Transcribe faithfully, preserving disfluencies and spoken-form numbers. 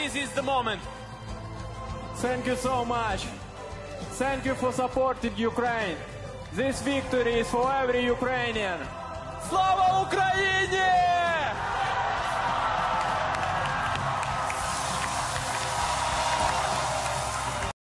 this is the moment. Thank you so much. Thank you for supporting Ukraine. This victory is for every Ukrainian. Слава Украине!